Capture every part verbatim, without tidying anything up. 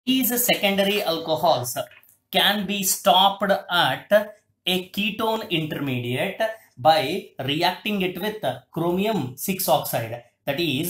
These secondary alcohols can be stopped at a ketone intermediate by reacting it with chromium six oxide. That is,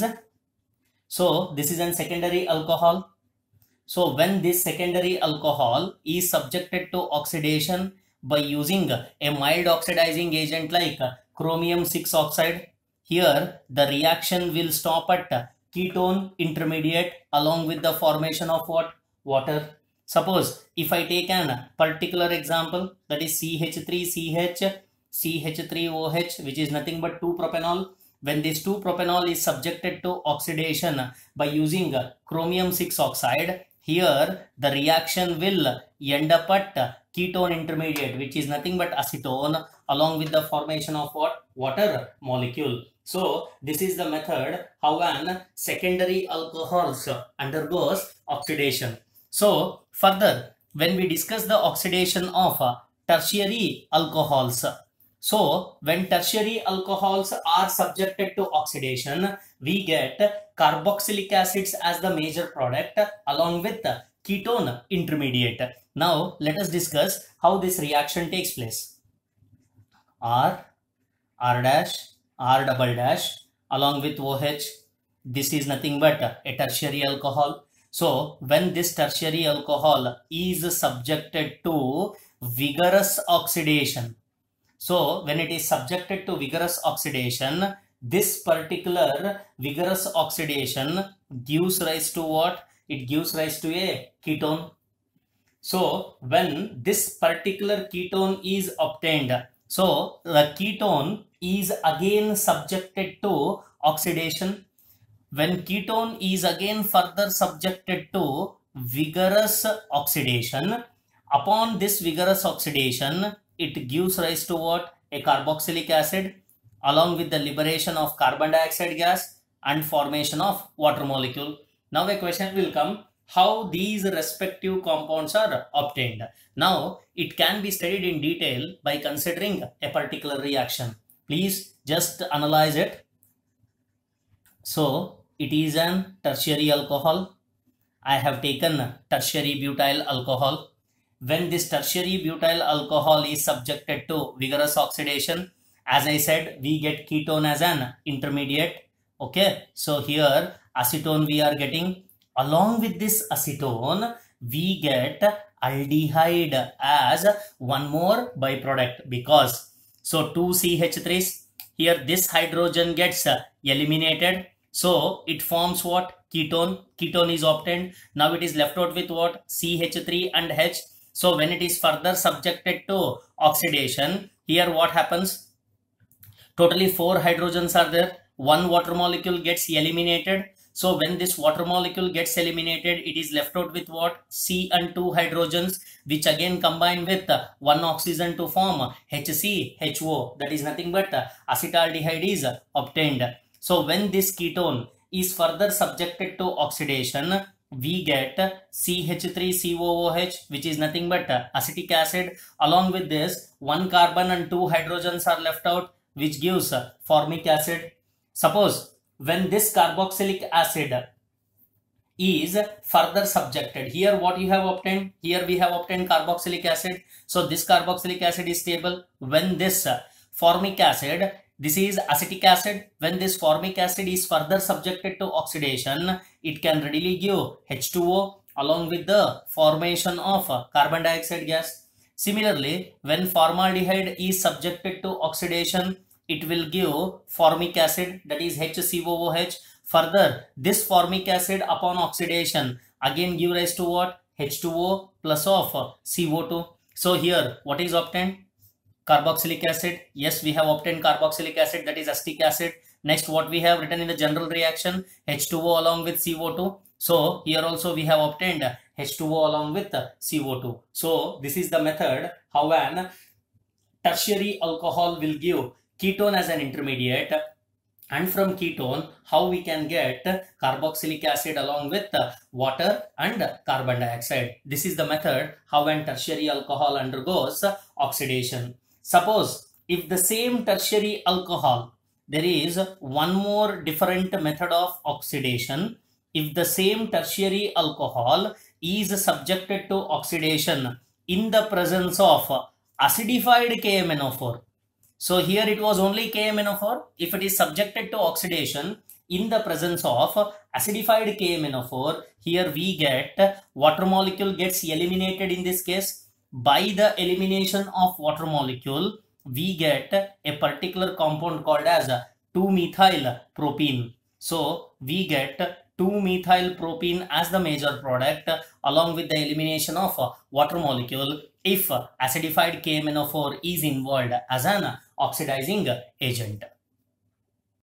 so this is a secondary alcohol. So when this secondary alcohol is subjected to oxidation by using a mild oxidizing agent like chromium six oxide, here the reaction will stop at ketone intermediate along with the formation of what? Water. Suppose if I take an particular example, that is C H three C H, C H three O H, which is nothing but two propanol. When this two propanol is subjected to oxidation by using chromium six oxide, here the reaction will end up at ketone intermediate, which is nothing but acetone, along with the formation of what? Water molecule. So this is the method how an secondary alcohols undergoes oxidation. So further, when we discuss the oxidation of tertiary alcohols, so when tertiary alcohols are subjected to oxidation, we get carboxylic acids as the major product along with ketone intermediate. Now let us discuss how this reaction takes place. R, R dash, R double dash along with OH. This is nothing but a tertiary alcohol. So when this tertiary alcohol is subjected to vigorous oxidation, so when it is subjected to vigorous oxidation, this particular vigorous oxidation gives rise to what? It gives rise to a ketone. So when this particular ketone is obtained, so the ketone is again subjected to oxidation. When ketone is again further subjected to vigorous oxidation, upon this vigorous oxidation, it gives rise to what? A carboxylic acid along with the liberation of carbon dioxide gas and formation of water molecule. Now a question will come, how these respective compounds are obtained. Now it can be studied in detail by considering a particular reaction. Please just analyze it. So it is an tertiary alcohol. I have taken tertiary butyl alcohol. When this tertiary butyl alcohol is subjected to vigorous oxidation, as I said, we get ketone as an intermediate. Okay, so here acetone we are getting. Along with this acetone, we get aldehyde as one more byproduct, because so two C H threes, here this hydrogen gets eliminated. So it forms what? Ketone. Ketone is obtained. Now it is left out with what? C H three and H. So when it is further subjected to oxidation, here what happens? Totally four hydrogens are there. One water molecule gets eliminated. So when this water molecule gets eliminated, it is left out with what? C and two hydrogens, which again combine with one oxygen to form H C H O. That is nothing but acetaldehyde is obtained. So when this ketone is further subjected to oxidation, we get C H three C O O H, which is nothing but acetic acid. Along with this, one carbon and two hydrogens are left out, which gives formic acid. Suppose when this carboxylic acid is further subjected, here what you have obtained? Here we have obtained carboxylic acid. So this carboxylic acid is stable. When this formic acid, this is acetic acid. When this formic acid is further subjected to oxidation, it can readily give H two O along with the formation of carbon dioxide gas. Similarly, when formaldehyde is subjected to oxidation, it will give formic acid, that is H C O O H. Further, this formic acid upon oxidation again give rise to what? H two O plus of C O two. So here what is obtained? Carboxylic acid. Yes, we have obtained carboxylic acid, that is acetic acid. Next, what we have written in the general reaction? H two O along with C O two. So here also we have obtained H two O along with C O two. So this is the method how an tertiary alcohol will give ketone as an intermediate, and from ketone how we can get carboxylic acid along with water and carbon dioxide. This is the method how an tertiary alcohol undergoes oxidation. Suppose if the same tertiary alcohol, there is one more different method of oxidation. If the same tertiary alcohol is subjected to oxidation in the presence of acidified K M N O four. So here it was only K M N O four. If it is subjected to oxidation in the presence of acidified K M N O four, here we get water molecule gets eliminated in this case. By the elimination of water molecule, we get a particular compound called as two methyl propene. So we get two methyl propene as the major product along with the elimination of water molecule if acidified K M N O four is involved as an oxidizing agent.